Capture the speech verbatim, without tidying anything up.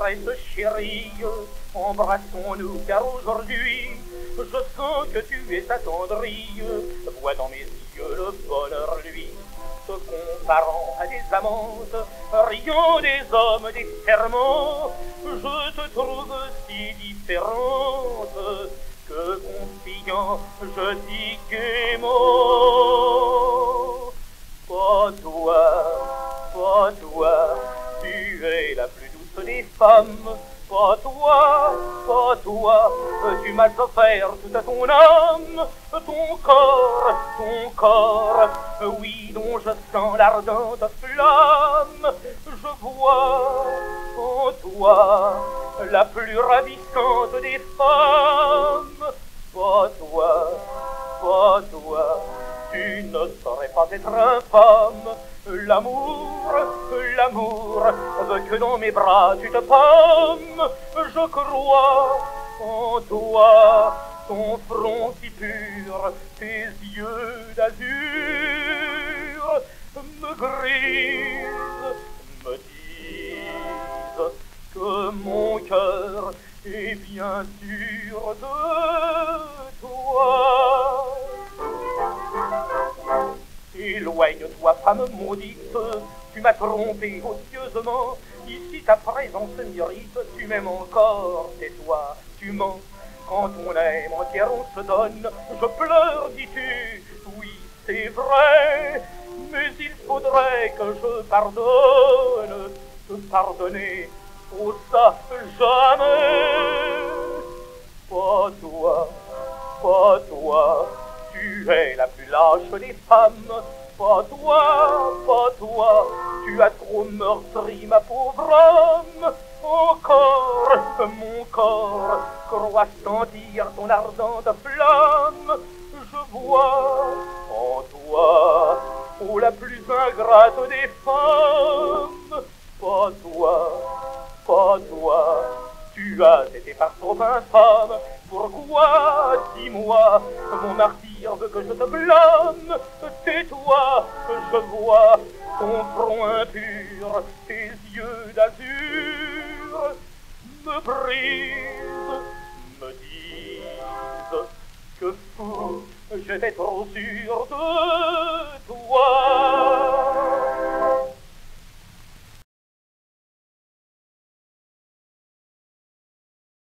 caresse chérie, embrassons-nous car aujourd'hui je sens que tu es attendrie. Vois dans mes yeux le bonheur, lui, te comparant à des amantes, riant des hommes, des serments. Je te trouve si différente que confiant, je dis gaiement. Pas toi, pas toi, tu es la plus douce des femmes. Pas toi, pas toi, tu m'as offert toute ton âme, ton corps, ton corps, oui, dont je sens l'ardente flamme. Je vois en toi la plus ravissante des femmes. Pas toi, pas toi, tu ne saurais pas être infâme. L'amour, l'amour veut que dans mes bras tu te pommes. Je crois en toi, ton front si pur, tes yeux d'azur me grisent, me disent que mon cœur est bien sûr de toi. Éloigne-toi, femme maudite, tu m'as trompé odieusement. Ici ta présence m'irrite, tu m'aimes encore, tais-toi, tu mens. Quand on aime, entière on se donne, je pleure, dis-tu, oui, c'est vrai. Mais il faudrait que je pardonne, te pardonner, oh ça, jamais. Pas toi, pas toi, tu es la plus lâche des femmes. Pas toi, pas toi, tu as trop meurtri ma pauvre âme. Encore, mon corps croit sentir ton ardente flamme. Je vois en toi, oh la plus ingrate des femmes. Pas toi, pas toi, tu as été par trop infâme. Pourquoi, dis-moi, mon martyr veut que je te blâme. Tais-toi, je vois ton front impur, tes yeux d'azur me brisent, me disent que fou, j'étais trop sûr de toi.